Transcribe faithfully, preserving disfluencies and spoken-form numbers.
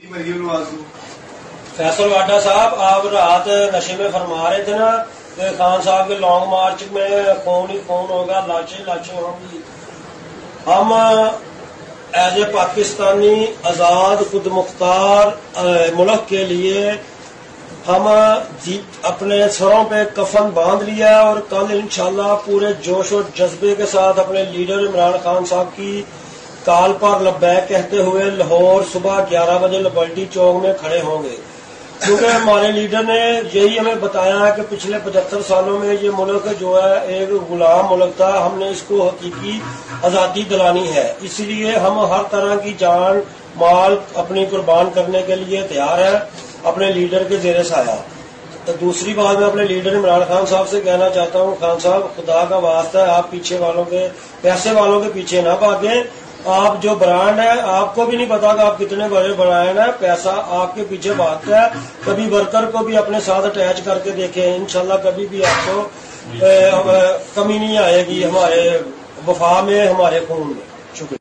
فیصل واڈا صاحب، آپ رات نشے میں فرما رہے تھے نا کہ خان صاحب کے لانگ مارچ میں خون ہی خون ہوگا، لاچیں لاچیں ہوں گی. ہم ایز اے پاکستانی آزاد خود مختار ملک کے لیے ہم اپنے سروں پہ کفن باندھ لیا ہے اور کل انشاءاللہ پورے جوش و جذبے کے ساتھ اپنے لیڈر عمران خان صاحب کی کال پر لبیک کہتے ہوئے لاہور صبح گیارہ بجے لبرٹی چوک میں کھڑے ہوں گے، کیونکہ ہمارے لیڈر نے یہی ہمیں بتایا ہے کہ پچھلے پچہتر سالوں میں یہ ملک جو ہے ایک غلام ملک تھا، ہم نے اس کو حقیقی آزادی دلانی ہے. اس لیے ہم ہر طرح کی جان مال اپنی قربان کرنے کے لیے تیار ہیں اپنے لیڈر کے زیر سایہ. تو دوسری بات میں اپنے لیڈر عمران خان صاحب سے کہنا چاہتا ہوں، خان صاحب خدا کا واسطہ ہے آپ پیچھے والوں کے پیسے والوں کے پیچھے نہ بھاگیں. آپ جو برانڈ ہے آپ کو بھی نہیں پتا کہ آپ کتنے بڑے برانڈ ہیں، پیسہ آپ کے پیچھے بھاگتا ہے. کبھی ورکر کو بھی اپنے ساتھ اٹیچ کر کے دیکھیں، انشاءاللہ کبھی بھی آپ کو کمی نہیں آئے گی ہمارے وفا میں، ہمارے خون میں. شکریہ.